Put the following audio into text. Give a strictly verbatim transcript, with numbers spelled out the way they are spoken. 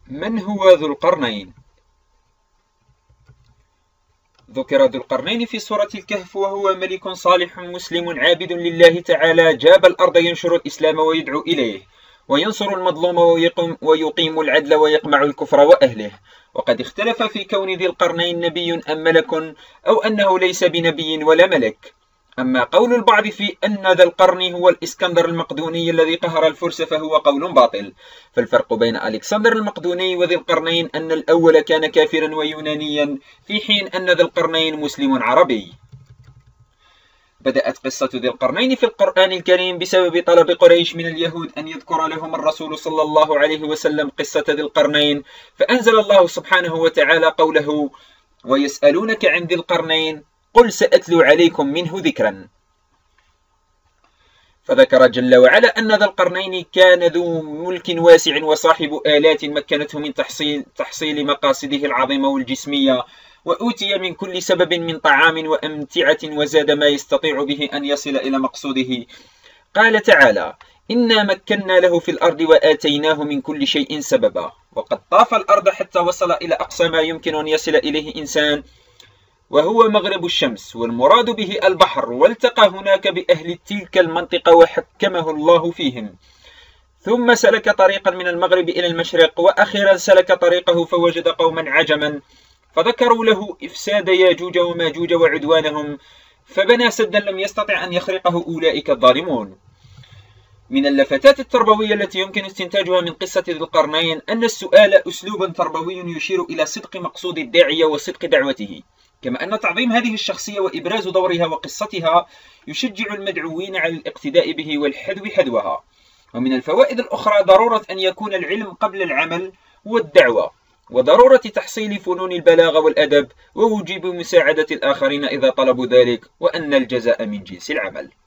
من هو ذو القرنين؟ ذكر ذو القرنين في سورة الكهف وهو ملك صالح مسلم عابد لله تعالى، جاب الأرض ينشر الإسلام ويدعو إليه وينصر المظلوم ويقيم, ويقيم العدل ويقمع الكفر وأهله. وقد اختلف في كون ذي القرنين نبي أم ملك، أو أنه ليس بنبي ولا ملك. أما قول البعض في أن ذا القرن هو الإسكندر المقدوني الذي قهر الفرس فهو قول باطل. فالفرق بين ألكسندر المقدوني وذي القرنين أن الأول كان كافرا ويونانيا، في حين أن ذا القرنين مسلم عربي. بدأت قصة ذي القرنين في القرآن الكريم بسبب طلب قريش من اليهود أن يذكر لهم الرسول صلى الله عليه وسلم قصة ذي القرنين، فأنزل الله سبحانه وتعالى قوله: ويسألونك عن ذي القرنين قل سأتلو عليكم منه ذكرا. فذكر جل وعلا أن ذا القرنين كان ذو ملك واسع وصاحب آلات مكنته من تحصيل, تحصيل مقاصده العظيمة والجسمية، وأوتي من كل سبب من طعام وأمتعة، وزاد ما يستطيع به أن يصل إلى مقصوده. قال تعالى: إنا مكنا له في الأرض وآتيناه من كل شيء سببا. وقد طاف الأرض حتى وصل إلى أقصى ما يمكن أن يصل إليه إنسان، وهو مغرب الشمس، والمراد به البحر، والتقى هناك بأهل تلك المنطقة وحكمه الله فيهم. ثم سلك طريقا من المغرب إلى المشرق، وأخيرا سلك طريقه فوجد قوما عجما فذكروا له إفساد ياجوج وماجوج وعدوانهم، فبنى سدا لم يستطع أن يخرقه أولئك الظالمون. من اللفتات التربوية التي يمكن استنتاجها من قصة ذي القرنين أن السؤال أسلوب تربوي يشير إلى صدق مقصود الداعية وصدق دعوته، كما أن تعظيم هذه الشخصية وإبراز دورها وقصتها يشجع المدعوين على الاقتداء به والحذو حذوها. ومن الفوائد الأخرى ضرورة أن يكون العلم قبل العمل والدعوة، وضرورة تحصيل فنون البلاغة والأدب، ووجوب مساعدة الآخرين إذا طلبوا ذلك، وأن الجزاء من جنس العمل.